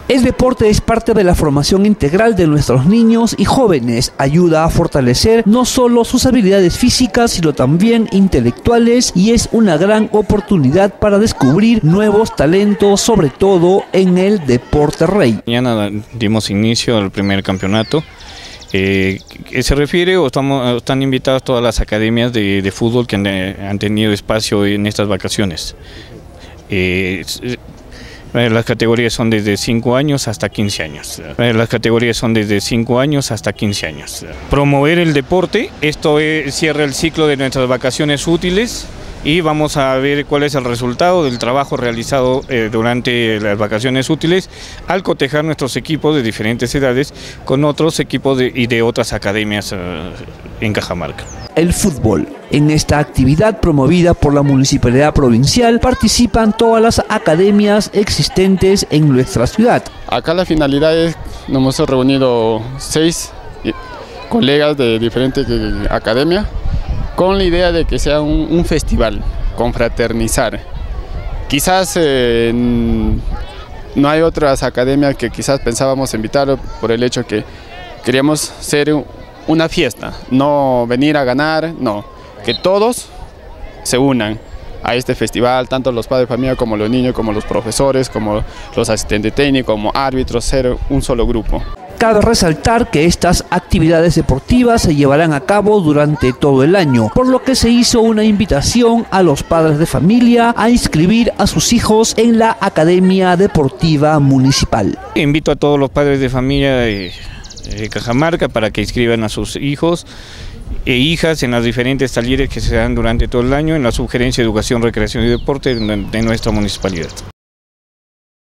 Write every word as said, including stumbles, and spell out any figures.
El deporte es parte de la formación integral de nuestros niños y jóvenes, ayuda a fortalecer no solo sus habilidades físicas, sino también intelectuales, y es una gran oportunidad para descubrir nuevos talentos, sobre todo en el deporte rey. Mañana dimos inicio al primer campeonato. Eh, que se refiere o estamos, están invitadas todas las academias de, de fútbol que han, han tenido espacio en estas vacaciones. Eh, Las categorías son desde cinco años hasta quince años. Las categorías son desde cinco años hasta quince años. Promover el deporte, esto es, cierra el ciclo de nuestras vacaciones útiles y vamos a ver cuál es el resultado del trabajo realizado eh, durante las vacaciones útiles al cotejar nuestros equipos de diferentes edades con otros equipos de, y de otras academias eh, en Cajamarca. El fútbol. En esta actividad promovida por la Municipalidad Provincial participan todas las academias existentes en nuestra ciudad. Acá la finalidad es, nos hemos reunido seis colegas de diferentes academias con la idea de que sea un, un festival, confraternizar. Quizás eh, no hay otras academias que quizás pensábamos invitar por el hecho que queríamos ser una fiesta, no venir a ganar, no, que todos se unan a este festival, tanto los padres de familia como los niños, como los profesores, como los asistentes técnicos, como árbitros, ser un solo grupo. Cabe resaltar que estas actividades deportivas se llevarán a cabo durante todo el año, por lo que se hizo una invitación a los padres de familia a inscribir a sus hijos en la Academia Deportiva Municipal. Invito a todos los padres de familia de, de Cajamarca para que inscriban a sus hijos e hijas en las diferentes talleres que se dan durante todo el año en la Subgerencia de Educación, Recreación y Deporte de nuestra municipalidad.